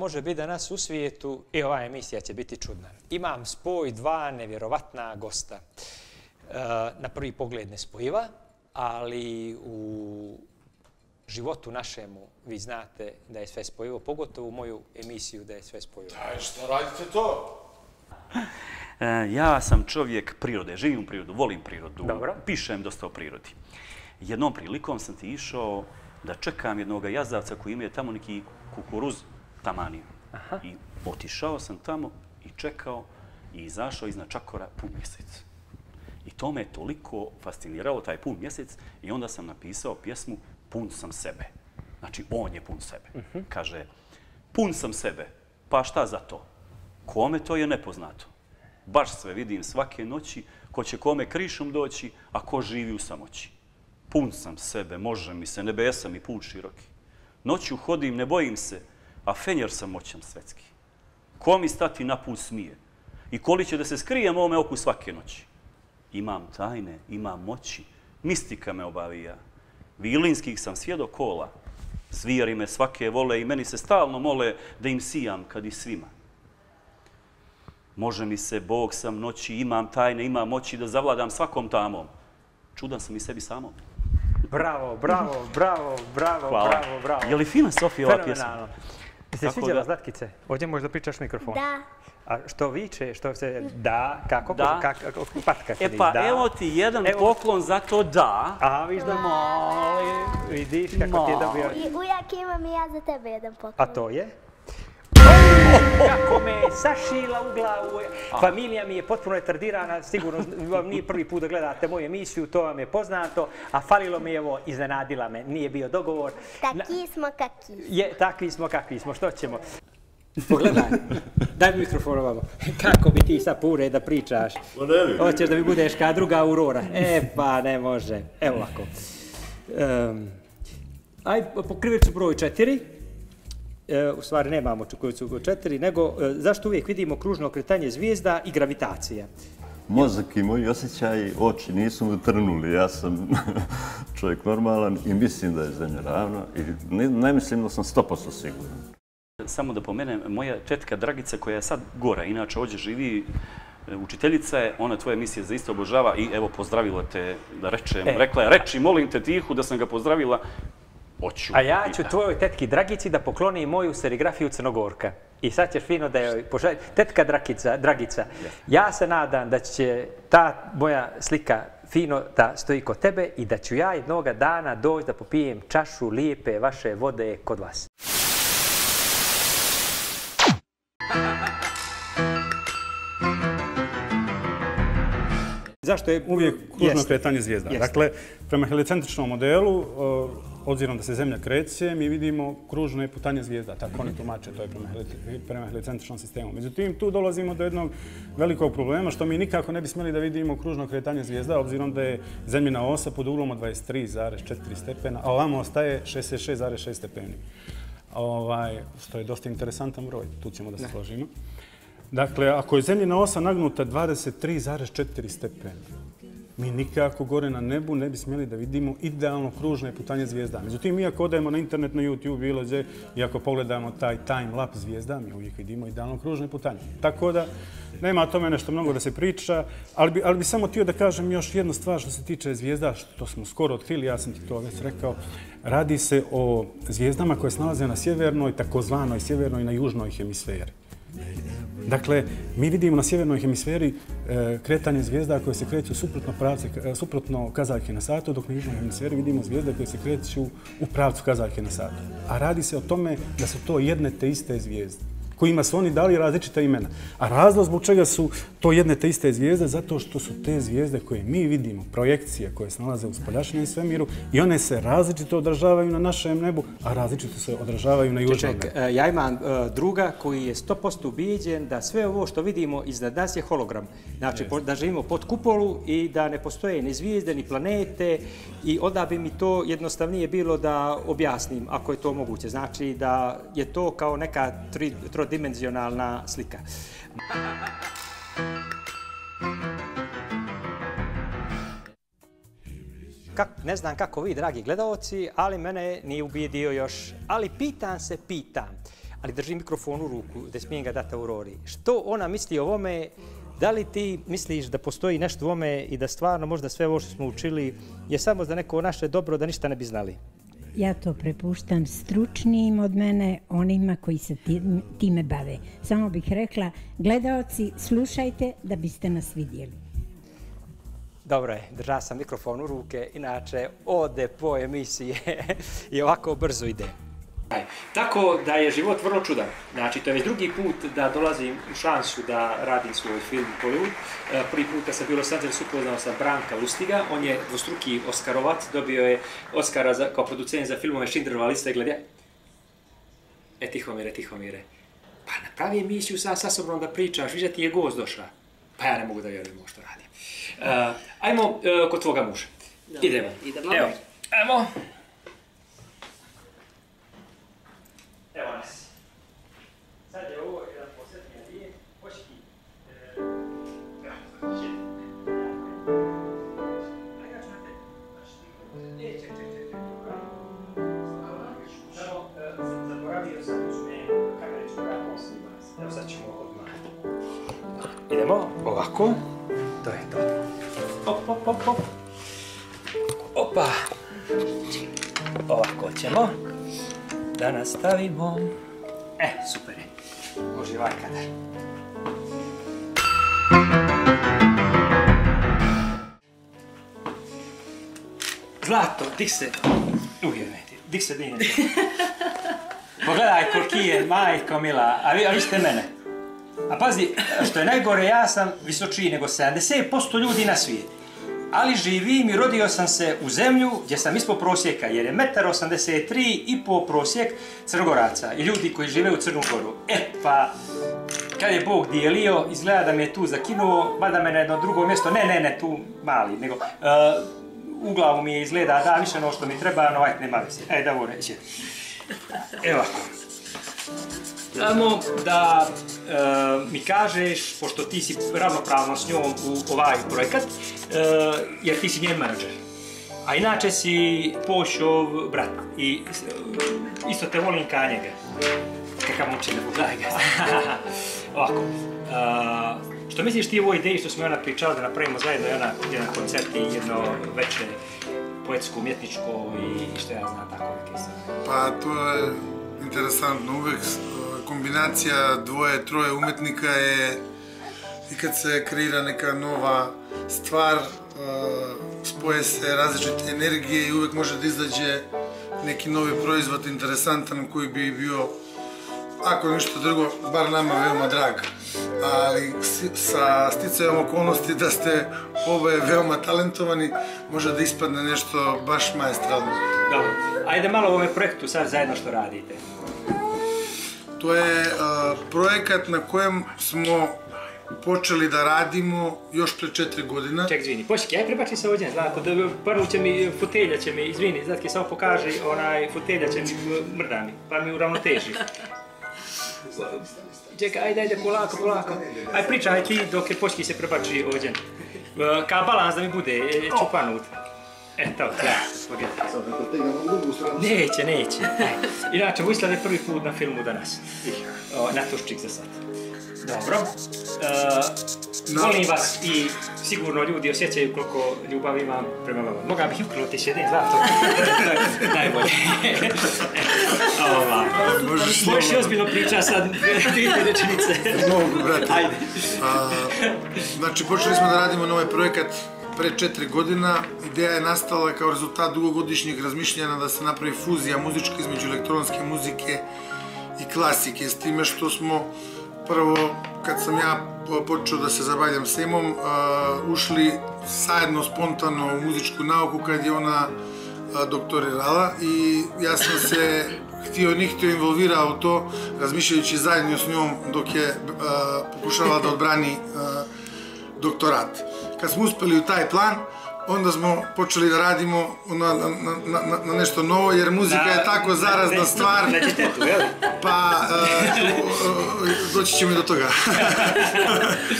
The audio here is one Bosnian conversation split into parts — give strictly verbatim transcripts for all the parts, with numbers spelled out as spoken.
može biti danas u svijetu i ova emisija će biti čudna. Imam spoj dva nevjerovatna gosta. Na prvi pogled nespojiva, ali u životu našemu vi znate da je sve spojivo, pogotovo u moju emisiju da je sve spojivo. Aj, što radite to? Ja sam čovjek prirode, živim u prirodu, volim prirodu, Dobro. Pišem dosta o prirodi. Jednom prilikom sam ti išao da čekam jednog jazavca koji imaju tamo neki kukuruz tamaniju. Aha. I otišao sam tamo i čekao i izašao iznad čakora pun mjesec. I to me toliko fasciniralo, taj pun mjesec, i onda sam napisao pjesmu Pun sam sebe. Znači, on je pun sebe. Uh-huh. Kaže, pun sam sebe, pa šta za to? Kome to je nepoznato? Baš sve vidim svake noći, ko će kome krišom doći, a ko živi u samoći. Pun sam sebe, može mi se, nebesa mi put široki. Noću hodim, ne bojim se, a fenjer sam moćan svetski. Ko mi stati na put smije? I koli će da se skrije mome oku svake noći? Imam tajne, imam moći, mistika me obavija. Vilinskih sam svjedok kola. Zvijari me svake vole i meni se stalno mole da im sijam kad i svima. Može mi se, Bog sam noći, imam tajne, imam moći da zavladam svakom tamom. Čudan sam i sebi samom. Bravo, bravo, bravo, bravo, Hvala. bravo, bravo. Je li fina, Sofija, ova pjesma? Fenomenalno. Ti se sviđala Zlatkice? Ovdje možda pričaš mikrofon. Da. A što viče, što se... Da, kako? Da. Kako? Patka se E diš, pa, da. evo ti jedan Evo. poklon za to da. A, viš da moli, vidiš kako ti je dobio... I ujak imam i ja za tebe jedan poklon. A to je? Kako me je sašila u glavu. Familija mi je potpuno retardirana, sigurno vam nije prvi put da gledate moju emisiju, to vam je poznato, a falilo mi je ovo, iznenadila me, nije bio dogovor. Taki smo kaki. Je, takvi smo kakvi smo, što ćemo? Pogledaj, daj mi mikrofon ovamo. Kako bi ti sad pure da pričaš? Hoćeš da mi budeš kao druga Aurora? E, pa ne može. Evo ovako. Um, aj, po krivicu broj četiri. E, u stvari nemamo krivicu četiri, nego e, zašto uvijek vidimo kružno okretanje zvijezda i gravitacija? Mozak i moji osjećaji, oči nisu mu trnuli. Ja sam čovjek normalan i mislim da je zemlja ravna i ne, ne mislim da sam sto posto siguran. Samo da pomenem, moja tetka Dragica koja je sad gora, inače ovdje živi, učiteljica je, ona tvoje emisije zaista obožava i evo pozdravila te, da rečem, e. rekla je, reči, molim te tihu da sam ga pozdravila. Oću. A ja ću tvojoj tetki Dragici da poklonim moju serigrafiju Crnogorka. I sad ćeš fino da joj poželj... Tetka Dragica, Dragica, ja se nadam da će ta moja slika fino da stoji kod tebe i da ću ja jednoga dana doći da popijem čašu lijepe vaše vode kod vas. Zašto je uvijek kružno kretanje zvijezda? Dakle, prema heliocentričnom modelu, obzirom da se Zemlja kreće, mi vidimo kružno putanje zvijezda. Tako oni tumače, to je prema heliocentričnom sistemu. Međutim, tu dolazimo do jednog velikog problema, što mi nikako ne bi smjeli da vidimo kružno kretanje zvijezda, obzirom da je Zemljina osa pod uglom od dvadeset tri zarez četiri stepena, a ovamo ostaje šezdeset šest zarez šest stepeni. Što je dosta interesantan broj, tu ćemo da se složimo. Dakle, ako je Zemljina osa nagnuta dvadeset tri zarez četiri stepena, mi nikako gore na nebu ne bi smjeli da vidimo idealno kružno putanje zvijezda. Međutim, mi ako odajemo na internet, na YouTube, bilo gdje, i ako pogledamo taj time-lapse zvijezda, mi uvijek vidimo idealno kružno putanje. Tako da, nema o tome nešto mnogo da se priča, ali bi, ali bi samo htio da kažem još jednu stvar što se tiče zvijezda, što smo skoro otkrili, ja sam ti to već rekao. Radi se o zvijezdama koje se nalaze na sjevernoj, takozvanoj sjevernoj i na južnoj hemisferi. Dakle, mi vidimo na sjevernoj hemisferi e, kretanje zvijezda koje se kreću suprotno, pravce, suprotno kazaljke na satu, dok na južnoj hemisferi vidimo zvijezde koje se kreću u pravcu kazaljke na satu. A radi se o tome da su to jedne te iste zvijezde, kojima su oni dali različita imena. A razlog zbog čega su to jedne te iste zvijezde, zato što su te zvijezde koje mi vidimo, projekcije koje se nalaze u spoljašnjem svemiru, i one se različito odražavaju na našem nebu, a različito se odražavaju na južnom nebu. Ček, ja imam druga koji je sto posto ubijeđen da sve ovo što vidimo iznad nas je hologram. Znači, da živimo pod kupolu i da ne postoje ni zvijezde, ni planete, i onda bi mi to jednostavnije bilo da objasnim, ako je to moguće. Znači, da je to kao neka tri, dimenzionalna slika. Kak, ne znam kako vi, dragi gledalci, ali mene nije ubijedio još. Ali pitam se, pitam. ali drži mikrofon u ruku, da smijem ga dati Aurori. Što ona misli o ovome? Da li ti misliš da postoji nešto u ovome i da stvarno možda sve ovo što smo učili je samo za neko naše dobro, da ništa ne bi znali? Ja to prepuštam stručnijim od mene, onima koji se time bave. Samo bih rekla, gledaoci, slušajte da biste nas vidjeli. Dobro je, držao sam mikrofon u ruke, inače ode po emisije i ovako brzo ide. Tako da je život vrlo čudan. Znači, to je već drugi put da dolazim u šansu da radim svoj film Hollywood. Prvi put kad sam bio u Los Angelesu upoznao sam Branka Lustiga. On je dvostruki Oskarovac, dobio je Oskara za, kao producent za filmove Schindlerova lista i gleda. E, Tihomire, Tihomire, pa napravi emisiju sa, sa sobom da pričaš, viš da ti je gost došla. Pa ja ne mogu da vjerujem ovo što radim. Uh, ajmo uh, kod tvoga muža. Dobre, idemo. Idemo. Evo, ajmo. Evo nas. Sad je ovo jedan posjetnija lijek, počki. Evo, šet. Ajde, čujete. Ne, ček, ček, ček, ček. Samo, zaboravio sam uzme kamericu koja poslije vas. Evo sad ćemo odmah. Idemo, ovako. To je to. Op, op, op, op. Opa. Ovako ćemo. Da nastavimo. E, super je. Može ovaj kadar. Zlato, dik se. Uvijemeti. Dik se dine. Pogledaj koliki je, majko mila. A vi, a vi ste mene. A pazi, što je najgore, ja sam visočiji nego sedamdeset posto ljudi na svijetu. Ali živim i rodio sam se u zemlju gdje sam ispod prosjeka, jer je jedan osamdeset tri i pol prosjek Crnogoraca i ljudi koji žive u Crnu Goru. E pa, kad je Bog dijelio, izgleda da me je tu zakinuo, mada me na jedno drugo mjesto, ne, ne, ne, tu mali, nego uh, u glavu mi je izgleda da više ono što mi treba, no ajde, nema veze. Ajde, da ovo neće. Evo ovako. Samo da uh, mi kažeš, pošto ti si ravnopravno s njom u ovaj projekat, uh, jer ti si njen menadžer. A inače si Pošov brat i uh, isto te volim ka njega. Kakav mučine, pogledaj ga. Ovako, uh, što misliš ti o ovoj ideji što smo ona pričala da napravimo zajedno jedna, jedan koncert i jedno veče poetsko, umjetničko i što ja znam tako neke stvari? Pa to je interesantno, uvijek kombinacija dvoje, troje umetnika je i kad se kreira neka nova stvar, spoje se različite energije i uvijek može da izađe neki novi proizvod interesantan koji bi bio, ako ništa drugo, bar nama veoma drag. Ali sa sticajem okolnosti da ste oboje veoma talentovani, može da ispadne nešto baš maestralno. Dobro, ajde malo o ovome projektu sad zajedno što radite. To je uh, projekat na kojem smo počeli da radimo još pre četiri godina. Ček, izvini, počekaj, aj prebači se ovdje, Zlatko, prvo će mi, fotelja će mi, izvini, Zlatke, samo pokaži, onaj, fotelja će mi, mrda mi, pa mi uravnoteži. Čekaj, ajde, ajde, polako, polako. Aj pričaj ti dok je počki se prebači ovdje. Kao balans da mi bude čupanut. Eto, ja, pogledaj. Neće, neće. Inače, Vojislav je prvi put na filmu danas. Natuščik za sad. Dobro. Volim vas i sigurno ljudi osjećaju koliko ljubav imam prema vama. Mogao bih uknuti s jedin zlato. Najbolje. Možeš i ozbiljno priča sad dvije rečenice. Mogu, brate. Ajde. Znači, počeli smo da radimo na ovaj projekat pre četiri godina. Ideja je nastala kao rezultat dugogodišnjeg razmišljanja da se napravi fuzija muzička između elektronske muzike i klasike. S time što smo prvo, kad sam ja počeo da se zabavljam s Emom, ušli zajedno spontano u muzičku nauku kad je ona doktorirala i ja sam se htio ni htio involvirao u to, razmišljajući zajedno s njom dok je pokušavala da odbrani doktorat. Kad smo uspeli u taj plan, onda smo počeli da radimo na, na, na, na nešto novo, jer muzika je tako zarazna stvar, pa uh, doći ćemo i do toga.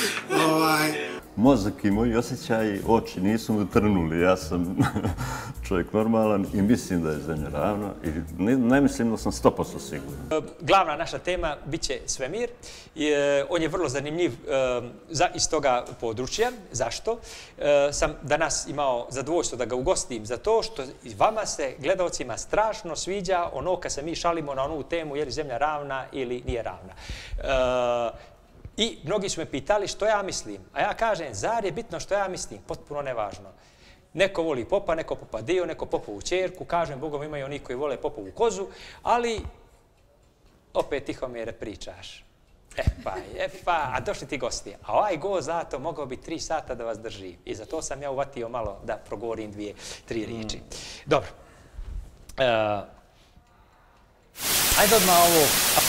ovaj. Mozak i moji osjećaji, oči nisu mu trnuli, ja sam čovjek normalan i mislim da je zemlja ravna i ne, ne mislim da sam sto posto siguran. Glavna naša tema bit će svemir. On je vrlo zanimljiv iz toga područja. Zašto? Sam danas imao zadovoljstvo da ga ugostim za to što vama se, gledalcima, strašno sviđa ono kad se mi šalimo na onu temu je li zemlja ravna ili nije ravna. I mnogi su me pitali što ja mislim. A ja kažem, zar je bitno što ja mislim? Potpuno nevažno. Neko voli popa, neko popa dio, neko popovu ćerku. Kažem, Bogom imaju oni koji vole popovu kozu, ali opet Tihomire pričaš. E pa, e pa, a došli ti gosti. A ovaj gost zato mogao bi tri sata da vas drži. I za to sam ja uvatio malo da progovorim dvije, tri riječi. Dobro. Ajde odmah ovo...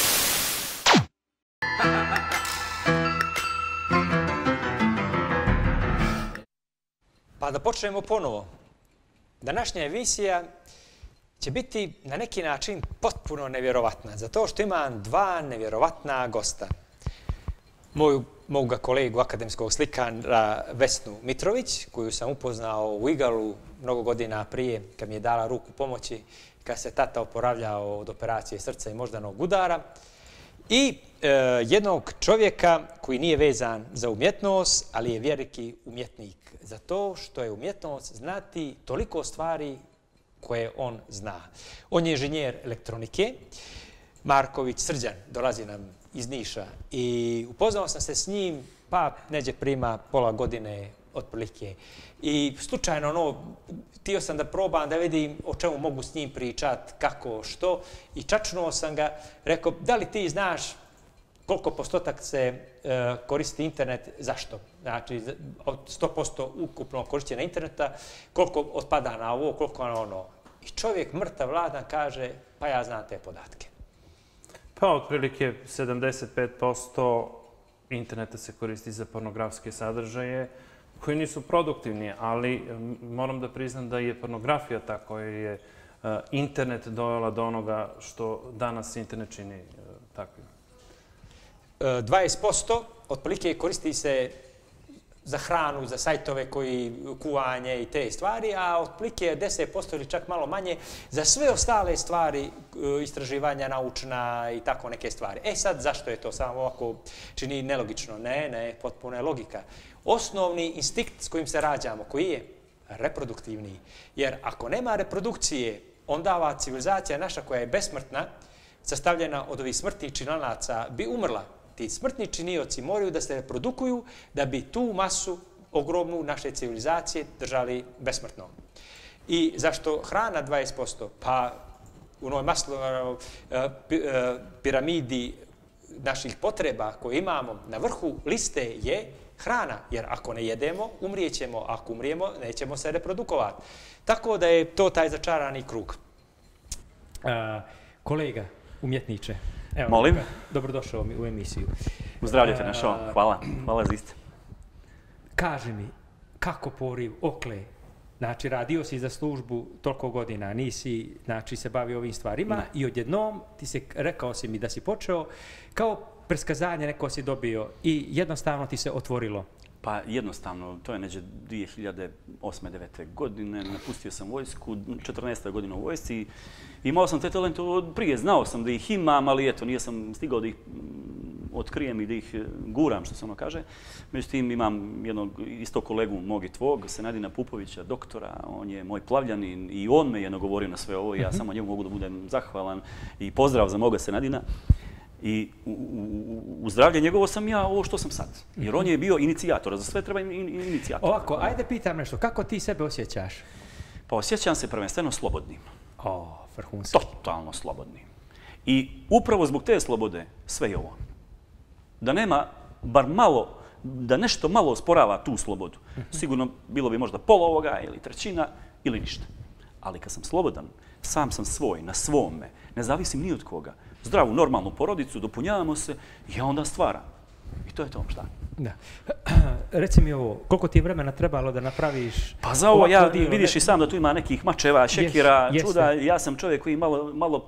Pa da počnemo ponovo. Današnja emisija će biti na neki način potpuno nevjerovatna, zato što imam dva nevjerovatna gosta. Moju, moga kolegu akademskog slikara Vesnu Mitrović, koju sam upoznao u Igalu mnogo godina prije, kad mi je dala ruku pomoći, kad se tata oporavljao od operacije srca i moždanog udara. I e, jednog čovjeka koji nije vezan za umjetnost, ali je veliki umjetnik. Zato što je umjetnost znati toliko stvari koje on zna. On je inženjer elektronike. Marković Srđan dolazi nam iz Niša i upoznao sam se s njim, pa neđe prima pola godine otprilike. I slučajno, ono, htio sam da probam, da vidim o čemu mogu s njim pričat, kako, što. I čačnuo sam ga, rekao, da li ti znaš koliko postotak se e, koristi internet, zašto? Znači, od sto posto ukupno korišćenja interneta, koliko otpada na ovo, koliko na ono. I čovjek mrtav vladan kaže, pa ja znam te podatke. Pa, otprilike sedamdeset pet posto interneta se koristi za pornografske sadržaje koji nisu produktivni, ali moram da priznam da je pornografija ta koja je uh, internet dovela do onoga što danas internet čini uh, takvim. dvadeset posto otprilike koristi se za hranu, za sajtove koji kuvanje i te stvari, a otprilike deset posto ili čak malo manje za sve ostale stvari, istraživanja naučna i tako neke stvari. E sad, zašto je to samo ovako čini nelogično? Ne, ne, potpuno je logika. Osnovni instinkt s kojim se rađamo, koji je reproduktivni, jer ako nema reprodukcije, onda ova civilizacija naša koja je besmrtna, sastavljena od ovih smrtnih činioca, bi umrla. Ti smrtni činioci moraju da se reprodukuju da bi tu masu ogromnu naše civilizacije držali besmrtnom. I zašto hrana dvadeset posto? Pa u onoj Maslovoj piramidi naših potreba koje imamo na vrhu liste je hrana. Jer ako ne jedemo, umrijećemo. Ako umrijemo, nećemo se reprodukovati. Tako da je to taj začarani krug. Kolega, umjetniče. Evo, molim. Dobrodošao mi u emisiju. Uzdravlje te našao. Hvala. Hvala za iste. Kaži mi, kako poriv, okle? Znači, radio si za službu toliko godina, nisi, znači, se bavio ovim stvarima ne. I odjednom ti se, rekao si mi da si počeo, kao preskazanje neko si dobio i jednostavno ti se otvorilo. Pa jednostavno, to je neđe dvije hiljade osme devete godine, napustio sam vojsku, četrnaesta godina u vojsci. Imao sam te talente od prije, znao sam da ih imam, ali eto, nisam stigao da ih otkrijem i da ih guram, što se ono kaže. Međutim, imam jednog isto kolegu mog i tvog, Senadina Pupovića, doktora, on je moj plavljanin i on me je nagovorio na sve ovo i ja mm-hmm. samo njemu mogu da budem zahvalan i pozdrav za moga Senadina. I u, u, u zdravlje njegovo sam ja ovo što sam sad. Jer on je bio inicijator, za sve treba in, in, inicijator. Ovako, ajde pitam nešto, kako ti sebe osjećaš? Pa osjećam se prvenstveno slobodnim. O, vrhunski. Totalno slobodnim. I upravo zbog te slobode sve je ovo. Da nema bar malo, da nešto malo osporava tu slobodu. Sigurno bilo bi možda pola ovoga ili trećina ili ništa. Ali kad sam slobodan, sam sam svoj, na svome, ne zavisim ni od koga. Zdravu, normalnu porodicu, dopunjavamo se i ja onda stvaram. I to je to, šta? Da. Reci mi ovo, koliko ti je vremena trebalo da napraviš... Pa za ovo, ja vidiš i sam da tu ima nekih mačeva, šekira, čuda. Ja sam čovjek koji malo, malo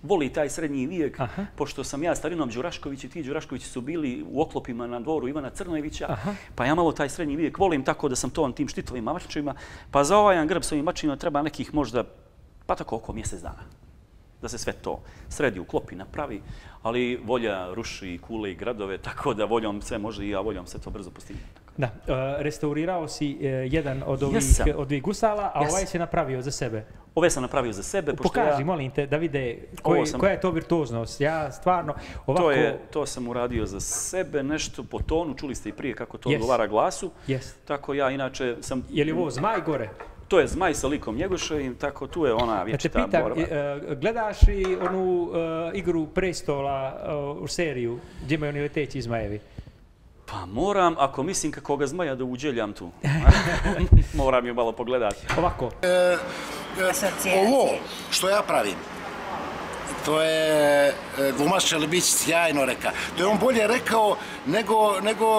voli taj srednji vijek, pošto sam ja starinom Đurašković i ti Đuraškovići su bili u oklopima na dvoru Ivana Crnojevića, pa ja malo taj srednji vijek volim tako da sam to na tim štitovim mačevima, pa za ovaj jedan grb s ovim mačevima treba nekih možda, pa tako oko mjesec dana. Da se sve to sredi, uklopi, napravi, ali volja ruši kule i gradove, tako da voljom sve može i ja voljom sve to brzo postigne. Da, restaurirao si jedan od ovih gusala, a ovaj si napravio za sebe. Ove sam napravio za sebe. Pokaži, molim te, da vide koja je to virtuoznost. Ja stvarno ovako... To sam uradio za sebe, nešto po tonu, čuli ste i prije kako to odgovara glasu. Tako ja inače sam... Je li ovo zmaj gore? To je zmaj sa likom Njegoševim, tako tu je ona vječita borba. Znači, pitam, gledaš i onu igru prestola u seriju, gdje imaju oni leteći zmajevi? Pa moram, ako mislim kako ga zmaja da uđeljam tu. Moram ju malo pogledati. Ovako. Ovo što ja pravim, to je glumac Čelibić sjajno reka. To je on bolje rekao nego, nego,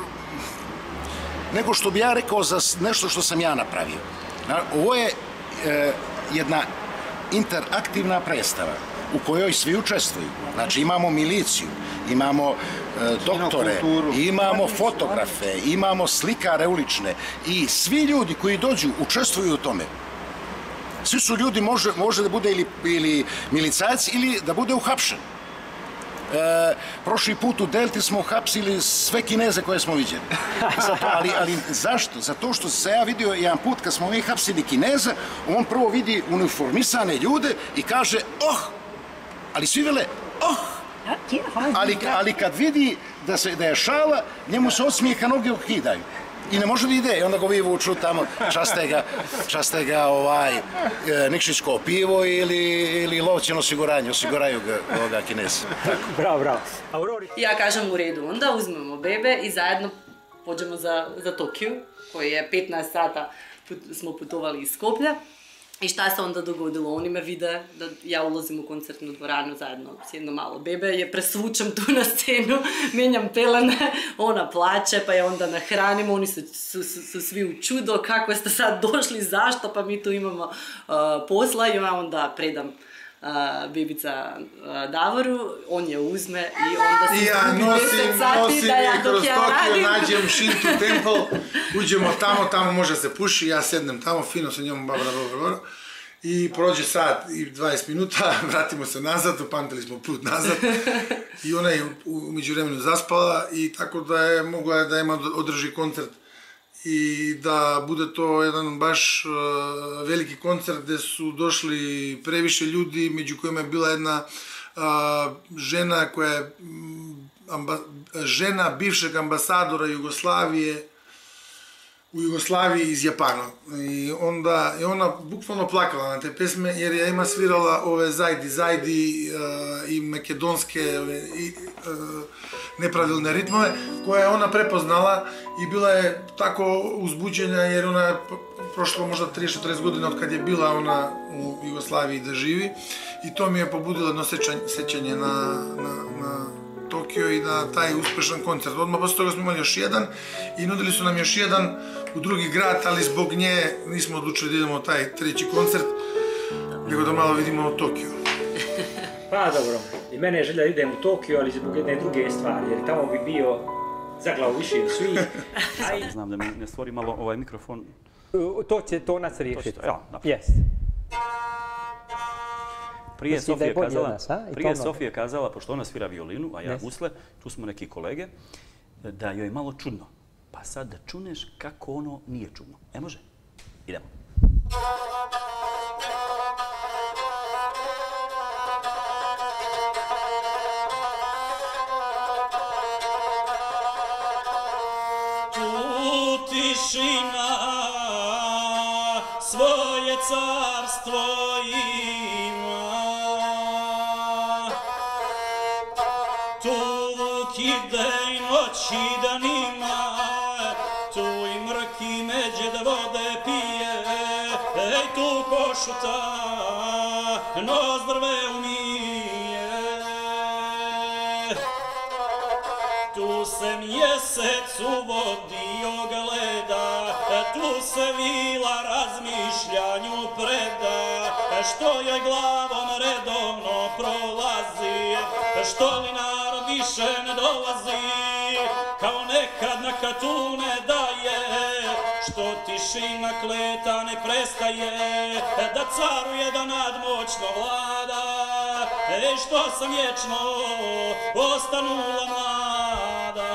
nego što bi ja rekao za nešto što sam ja napravio. Ovo je jedna interaktivna predstava u kojoj svi učestvuju. Znači imamo miliciju, imamo doktore, imamo fotografe, imamo slikare ulične i svi ljudi koji dođu učestvuju u tome. Svi su ljudi, može da bude ili milicajac ili da bude uhapšen. Prošli put u Delti smo uhapsili sve Kineze koje smo vidjeli. Ali zašto? Zato što se ja vidio jedan put kad smo mi hapsili Kineza, on prvo vidi uniformisane ljude i kaže oh, ali svi vele oh, ali kad vidi da je šala, njemu se od smijeha noge ukidaju. I ne može da ide, i onda ga vi vuču tamo, časte ga Nikšićko pivo ili lovćeno osiguranje, osiguraju ga ovoga Kinesa. Bravo, bravo. Ja kažem u redu, onda uzmemo bebe i zajedno pođemo za Tokiju, koji je petnaest sata smo putovali iz Skoplja. I šta se onda dogodilo? Oni me vide da ja ulazim u koncertnu dvoranu zajedno s jedno malo bebe, je presvučem tu na scenu, mijenjam pelene, ona plače, pa je onda nahranim, oni su svi u čudo, kako ste sad došli, zašto, pa mi tu imamo posla i ja onda predam bebica Davoru, on je uzme i onda se izgubi deset sati da ja dok ja radim. Nađem Shinto Temple, uđemo tamo, tamo može se puši, ja sednem tamo, fino sa njom, babra, babra, babra, i prođe sat i dvadeset minuta, vratimo se nazad, upamtili smo put nazad i ona je umeđu vremenu zaspala i tako da je mogla da ima održi koncert i da bude to jedan baš veliki koncert gdje su došli previše ljudi, među kojima je bila jedna žena koja je žena bivšeg ambasadora Jugoslavije u Jugoslaviji iz Japana. I onda je ona bukvalno plakala na te pesme jer je ima svirala ove Zajdi Zajdi i makedonske nepravilne ritmove koje je ona prepoznala i bila je tako uzbuđena jer ona je prošlo možda trideset do četrdeset godina od kad je bila ona u Jugoslaviji da živi i to mi je pobudilo jedno sećanje na Tokio i na taj uspešan koncert. Odmah posle toga smo imali još jedan i nudili su nam još jedan u drugi grad, ali zbog nje nismo odlučili da idemo u taj treći koncert, nego da malo vidimo Tokio. Pa dobro, i mene je želja da idem u Tokio, ali zbog jedne druge stvari, jer tamo bi bio za glavu više od svih. Znam da mi ne stvori malo ovaj mikrofon. To će tonac riješiti. Jes. Prije Sofija kazala, pošto ona svira violinu, a ja gusle, tu smo neki kolege, da joj je malo čudno. Pa sad da čuneš kako ono nije čudno. E može? Idemo. Tu tišina svoje carstvo ima. Tu kide i noći danima, tu i mrki međe da vode pije, ej tu košuta nozdrve umije. Tu se mjesec uvodio gleda, tu se vila razmišljanju preda, što joj glavom redovno pro što ni narod više ne dolazi, kao nekad na katune daje, što tišina kleta ne prestaje, da caruje da nadmoćno vlada, e što sam vječno ostanula mlada.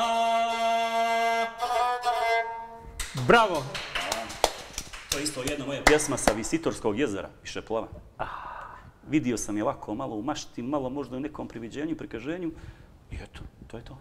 Bravo! To je isto jedna moja pjesma sa Visitorskog jezera, više plava. Vidio sam je ovako malo u mašti, malo možda u nekom priviđenju, prikaženju i eto, to je to.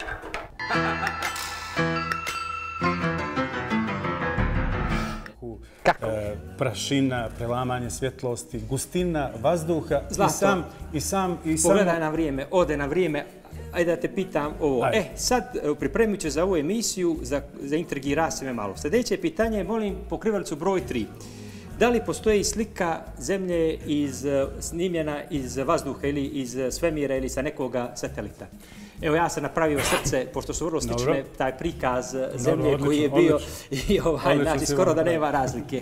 E, prašina, prelamanje svjetlosti, gustina vazduha i sam... I sam, i sam... Pogledaj na vrijeme, ode na vrijeme. Ajde da te pitam ovo. Ajde. E, sad pripremit ću za ovu emisiju, za, za intrigira se me malo. Sljedeće pitanje, molim pokrivalicu broj tri. Da li postoji slika zemlje iz, snimljena iz vazduha ili iz svemira ili sa nekoga satelita? Evo, ja sam napravio srce, pošto su vrlo slične, Dobro. taj prikaz Dobro, zemlje odlično, koji je bio odlično. i ovaj, znači, skoro da nema razlike.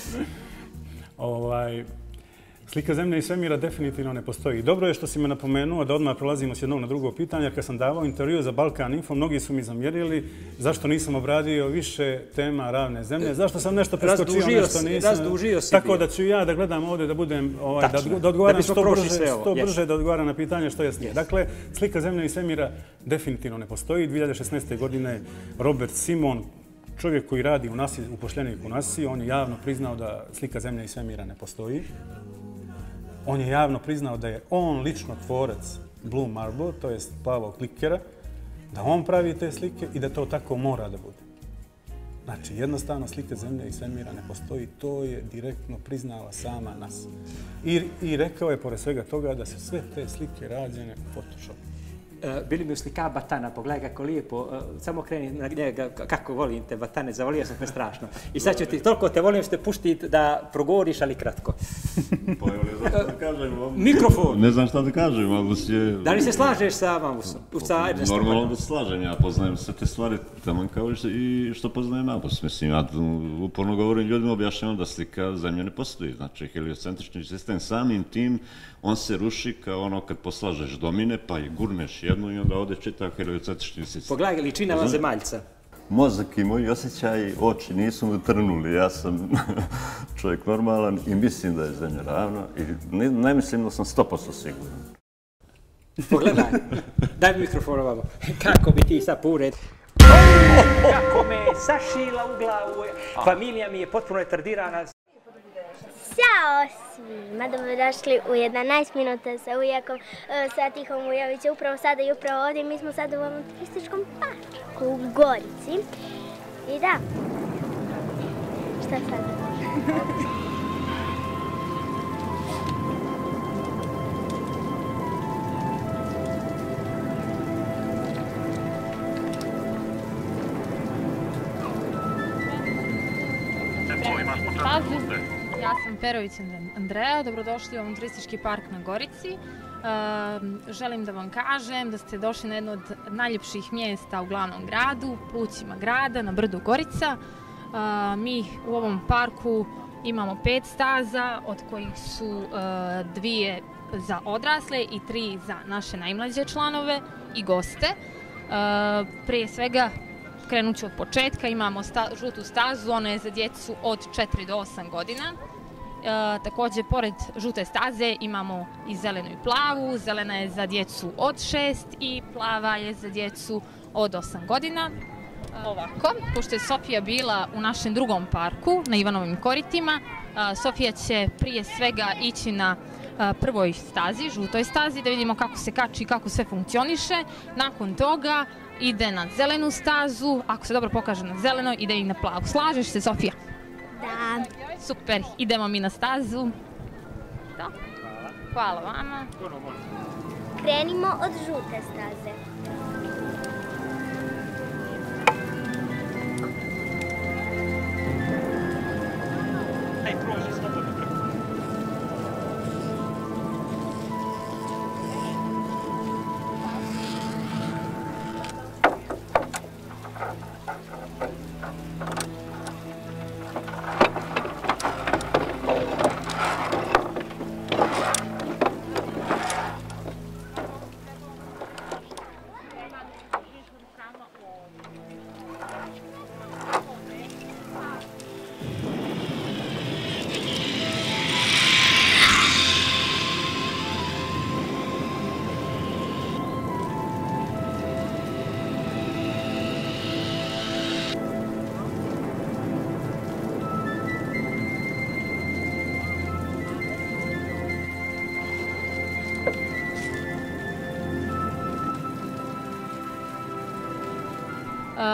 Ovaj, slika zemlje i svemira definitivno ne postoji. Dobro je što si me napomenuo da odmah prelazimo s jednog na drugo pitanje, jer kad sam davao intervju za Balkan Info, mnogi su mi zamjerili zašto nisam obradio više tema ravne zemlje, zašto sam nešto preskočio, nešto nisam. Razdužio si Tako bio. da ću ja da gledam ovdje, da budem, ovaj, da, Tačno. da odgovaram Da bismo što, prošli brže, sve ovo. što Yes. brže da odgovaram na pitanje što jest. Yes. Dakle, slika zemlje i svemira definitivno ne postoji. dvije hiljade šesnaeste. godine Robert Simon, čovjek koji radi u nasi, upošljenik u nasi, on je javno priznao da slika zemlje i svemira ne postoji. On je javno priznao da je on lično tvorac Blue Marble, to jest plavog klikera, da on pravi te slike i da to tako mora da bude. Znači, jednostavno slike zemlje i svemira ne postoji, to je direktno priznala sama nas. I, i rekao je, pored svega toga, da su sve te slike rađene u Photoshopu. Bili mi slika Batana, pogledaj kako lijepo, samo kreni na njega, kako volim te Batane, zavolio sam me strašno. I sad ću ti, toliko te volim što te puštiti da progovoriš, ali kratko. Pa evo, ne znam šta da kažem. Mikrofon! Ne znam šta da kažem, Mamus je... Da li se slažeš sa Mamusom? Normalno da se slažem, ja poznajem sve te stvari tamo kao i što poznajem Mamus. Mislim, ja uporno govorim ljudima, objašnjavam da slika zemlje ne postoji. Znači, heliocentrični sistem samim tim, on se ruši kao ono kad poslažeš domine, pa i gurneš jednu i onda ovdje čitav heliocentrični sistem. Pogledaj ličina vanzemaljca. Mozak i moji osjećaji, oči nisu mu trnuli. Ja sam čovjek normalan i mislim da je zemlja ravna i ne, ne mislim da sam sto posto siguran. Pogledaj, daj mi mikrofon ovamo. Kako bi ti sad pured? Kako me sašila u glavu. Familija mi je potpuno retardirana. Ćao svima, dobrodošli u jedanaest minuta sa Ujakom, sa Tihom Ujovićem, upravo sada i upravo ovdje. Mi smo sada u ovom turističkom parku u Gorici. I da, šta sad? Ja sam Perović Andreja, dobrodošli u ovom turistički park na Gorici. E, želim da vam kažem da ste došli na jedno od najljepših mjesta u glavnom gradu, plućima grada, na brdu Gorica. E, mi u ovom parku imamo pet staza, od kojih su e, dvije za odrasle i tri za naše najmlađe članove i goste. E, prije svega, krenut ću od početka, imamo sta, žutu stazu, ona je za djecu od četiri do osam godina. E, također, pored žute staze imamo i zelenu i plavu. Zelena je za djecu od šest i plava je za djecu od osam godina. E, ovako, pošto je Sofija bila u našem drugom parku, na Ivanovim koritima, e, Sofija će prije svega ići na e, prvoj stazi, žutoj stazi, da vidimo kako se kači i kako sve funkcioniše. Nakon toga ide na zelenu stazu, ako se dobro pokaže na zeleno, ide i na plavu. Slažeš se, Sofija? Da. Super, idemo mi na stazu. Da. Hvala vama. Krenimo od žute staze. Aj, prođi slobodno preko.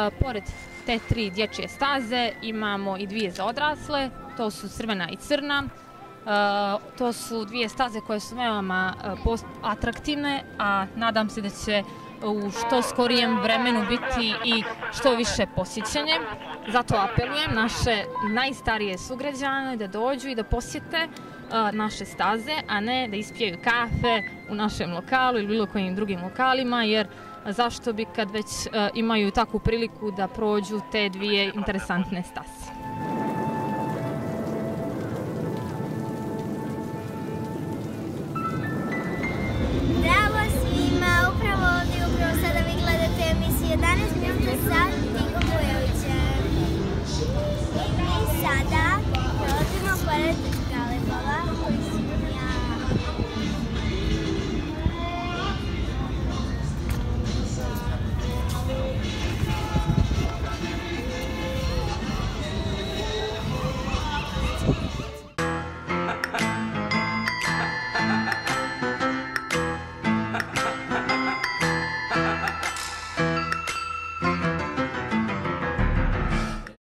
Pored te tri dječje staze imamo i dvije za odrasle, to su crvena i crna. To su dvije staze koje su veoma atraktivne, a nadam se da će u što skorijem vremenu biti i što više posjećenje. Zato apelujem naše najstarije sugrađane da dođu i da posjete naše staze, a ne da ispijaju kafe u našem lokalu ili bilo kojim drugim lokalima, jer zašto bi kad već imaju takvu priliku da prođu te dvije interesantne staze. Bravo svima, upravo ovdje, upravo sada vi gledate emisiju jedanaest minuta sad.